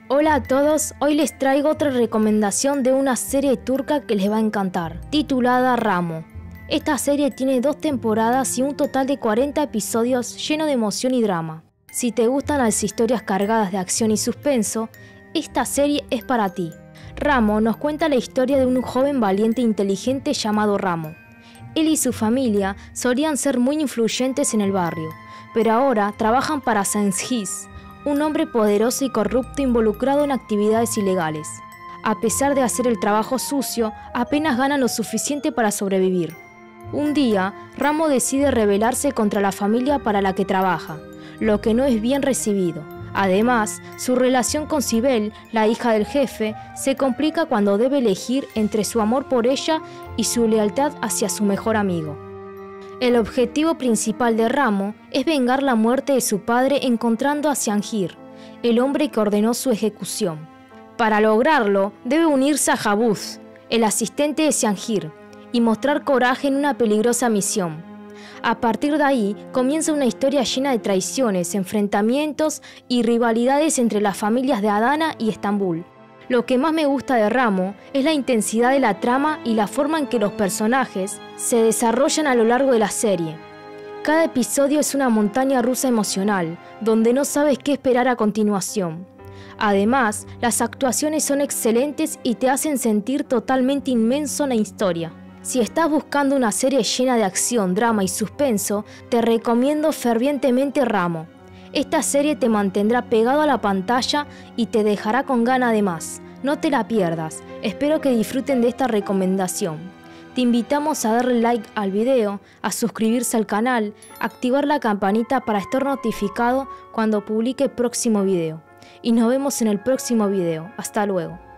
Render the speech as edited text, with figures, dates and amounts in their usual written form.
Hola a todos, hoy les traigo otra recomendación de una serie turca que les va a encantar, titulada Ramo. Esta serie tiene 2 temporadas y un total de 40 episodios lleno de emoción y drama. Si te gustan las historias cargadas de acción y suspenso, esta serie es para ti. Ramo nos cuenta la historia de un joven valiente e inteligente llamado Ramo. Él y su familia solían ser muy influyentes en el barrio, pero ahora trabajan para Cengiz, un hombre poderoso y corrupto involucrado en actividades ilegales. A pesar de hacer el trabajo sucio, apenas ganan lo suficiente para sobrevivir. Un día, Ramo decide rebelarse contra la familia para la que trabaja, lo que no es bien recibido. Además, su relación con Sibel, la hija del jefe, se complica cuando debe elegir entre su amor por ella y su lealtad hacia su mejor amigo. El objetivo principal de Ramo es vengar la muerte de su padre encontrando a Cengiz, el hombre que ordenó su ejecución. Para lograrlo, debe unirse a Jabuz, el asistente de Cengiz, y mostrar coraje en una peligrosa misión. A partir de ahí, comienza una historia llena de traiciones, enfrentamientos y rivalidades entre las familias de Adana y Estambul. Lo que más me gusta de Ramo es la intensidad de la trama y la forma en que los personajes se desarrollan a lo largo de la serie. Cada episodio es una montaña rusa emocional, donde no sabes qué esperar a continuación. Además, las actuaciones son excelentes y te hacen sentir totalmente inmenso en la historia. Si estás buscando una serie llena de acción, drama y suspenso, te recomiendo fervientemente Ramo. Esta serie te mantendrá pegado a la pantalla y te dejará con ganas de más. No te la pierdas. Espero que disfruten de esta recomendación. Te invitamos a darle like al video, a suscribirse al canal, activar la campanita para estar notificado cuando publique próximo video. Y nos vemos en el próximo video. Hasta luego.